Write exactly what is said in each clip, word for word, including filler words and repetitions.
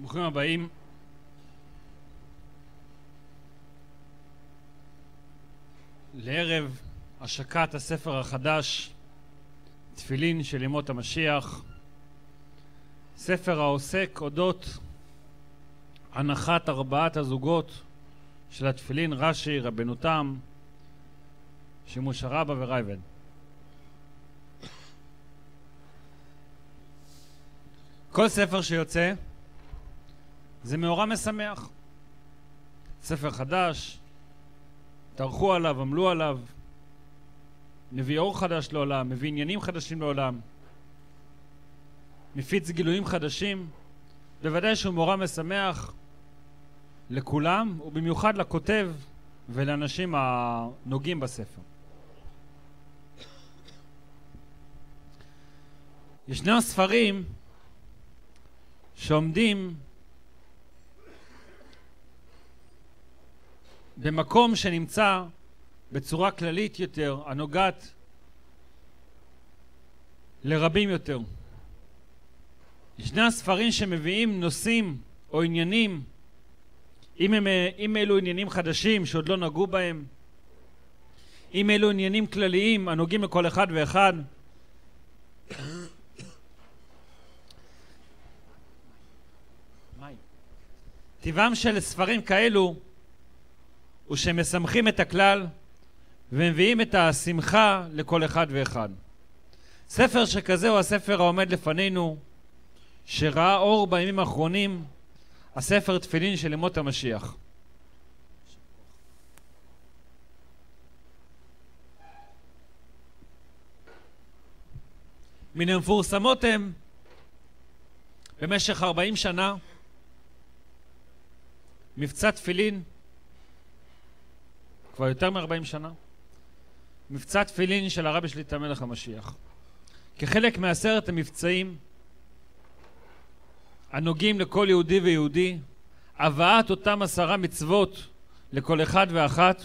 ברוכים הבאים. לערב השקת הספר החדש, תפילין של ימות המשיח, ספר העוסק אודות הנחת ארבעת הזוגות של התפילין רש"י, רבנו תם, שימוש הרבה ורייבד. כל ספר שיוצא זה מאורע משמח. ספר חדש, תערכו עליו, עמלו עליו, מביא אור חדש לעולם, מביא עניינים חדשים לעולם, מפיץ גילויים חדשים. בוודאי שהוא מאורע משמח לכולם, ובמיוחד לכותב ולאנשים הנוגעים בספר. ישנם ספרים שעומדים במקום שנמצא בצורה כללית יותר, הנוגעת לרבים יותר. ישנם ספרים שמביאים נושאים או עניינים, אם, הם, אם אלו עניינים חדשים שעוד לא נגעו בהם, אם אלו עניינים כלליים הנוגעים לכל אחד ואחד. טבעם של ספרים כאלו הוא שמשמחים את הכלל ומביאים את השמחה לכל אחד ואחד. ספר שכזה הוא הספר העומד לפנינו, שראה אור בימים האחרונים, הספר תפילין של ימות המשיח. מן המפורסמות הם במשך ארבעים שנה מבצע תפילין, כבר יותר מ-ארבעים שנה, מבצע תפילין של הרבי שליט"א מלך המשיח. כחלק מעשרת המבצעים הנוגעים לכל יהודי ויהודי, הבאת אותם עשרה מצוות לכל אחד ואחת,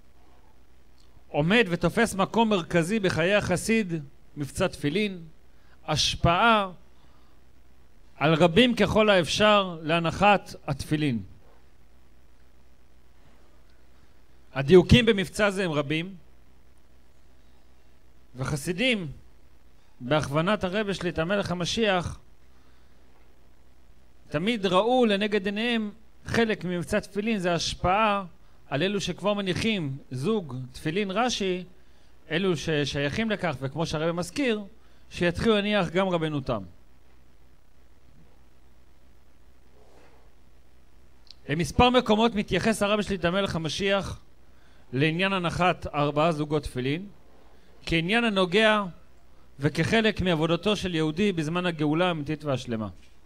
עומד ותופס מקום מרכזי בחיי החסיד מבצע תפילין, השפעה על רבים ככל האפשר להנחת התפילין. הדיוקים במבצע זה הם רבים, וחסידים בהכוונת הרבי שליט"א מלך המשיח תמיד ראו לנגד עיניהם חלק ממבצע תפילין, זה השפעה על אלו שכבר מניחים זוג תפילין רש"י, אלו ששייכים לכך, וכמו שהרבי מזכיר, שיתחילו להניח גם רבנו תם. במספר מקומות מתייחס הרבי שליט"א מלך המשיח לעניין הנחת ארבעה זוגות תפילין כעניין הנוגע וכחלק מעבודתו של יהודי בזמן הגאולה האמיתית והשלמה.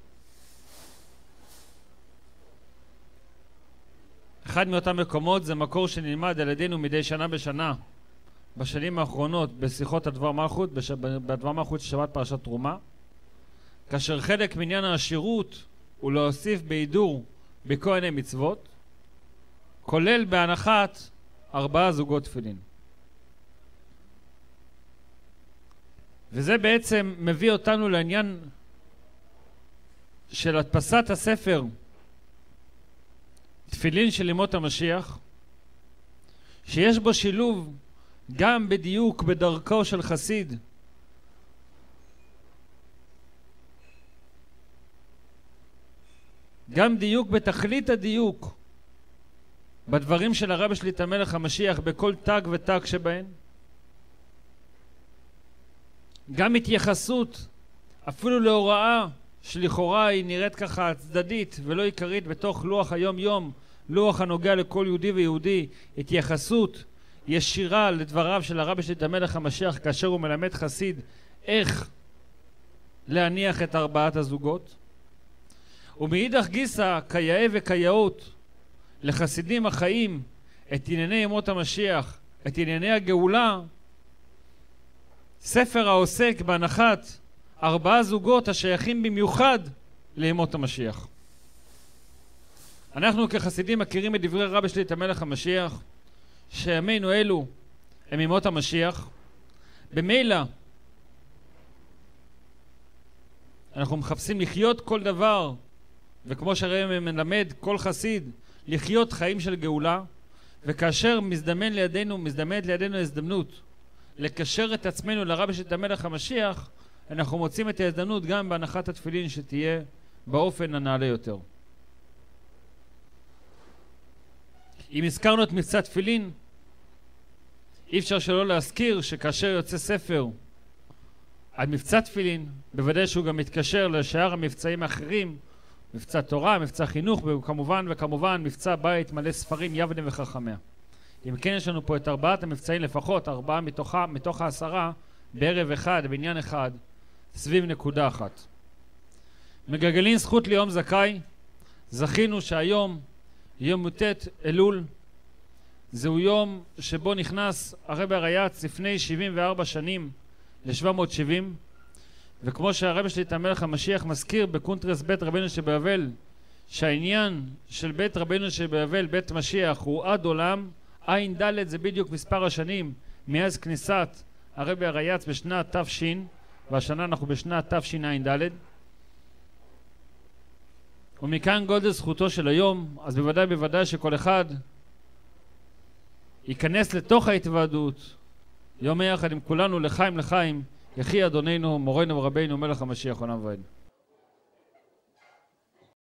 אחד מאותם מקומות זה מקור שנלמד על ידינו מדי שנה בשנה בשנים האחרונות בשיחות הדבר מלכות, בדבר מלכות שבת פרשת תרומה, כאשר חלק מעניין העשירות הוא להוסיף בהידור בכהני מצוות, כולל בהנחת ארבעה זוגות תפילין. וזה בעצם מביא אותנו לעניין של הדפסת הספר תפילין של ימות המשיח, שיש בו שילוב גם בדיוק בדרכו של חסיד, גם דיוק בתכלית הדיוק בדברים של הרבי שליט"א מלך המשיח בכל תג ותג שבהן, גם התייחסות אפילו להוראה שלכאורה היא נראית ככה צדדית ולא עיקרית בתוך לוח היום יום, לוח הנוגע לכל יהודי ויהודי, התייחסות ישירה לדבריו של הרבי שליט"א מלך המשיח כאשר הוא מלמד חסיד איך להניח את ארבעת הזוגות. ומאידך גיסא כיאה וכיאות לחסידים החיים את ענייני ימות המשיח, את ענייני הגאולה, ספר העוסק בהנחת ארבעה זוגות השייכים במיוחד לימות המשיח. אנחנו כחסידים מכירים את דברי רבי שליט"א מלך המשיח שימינו אלו הם ימות המשיח. במילא אנחנו מחפשים לחיות כל דבר וכמו שהרבי מלמד כל חסיד לחיות חיים של גאולה, וכאשר מזדמן לידינו, מזדמנת לידינו הזדמנות לקשר את עצמנו לרבי של המלך המשיח, אנחנו מוצאים את ההזדמנות גם בהנחת התפילין שתהיה באופן הנעלה יותר. אם הזכרנו את מבצע תפילין, אי אפשר שלא להזכיר שכאשר יוצא ספר על מבצע תפילין, בוודאי שהוא גם מתקשר לשאר המבצעים האחרים, מבצע תורה, מבצע חינוך, וכמובן וכמובן מבצע בית מלא ספרים, יבנה וחכמיה. אם כן, יש לנו פה את ארבעת המבצעים, לפחות ארבעה מתוך, מתוך העשרה, בערב אחד, בעניין אחד, סביב נקודה אחת. מגלגלין זכות ליום זכאי, זכינו שהיום, יום י"ט אלול, זהו יום שבו נכנס הרבי הריי"צ לפני שבעים וארבע שנים ל-שבע מאות שבעים, וכמו שהרבי שליט"א המלך המשיח מזכיר בקונטרס בית רבנו שבבבל, שהעניין של בית רבנו שבבבל, בית משיח, הוא עד עולם, עין ד' זה בדיוק מספר השנים מאז כניסת הרבי הריי"צ בשנת תש, והשנה אנחנו בשנת תשע"ד, ומכאן גודל זכותו של היום. אז בוודאי בוודאי שכל אחד ייכנס לתוך ההתוועדות יום יחד עם כולנו לחיים לחיים, יחי אדוננו מורנו ורבנו מלך המשיח עולם ועד.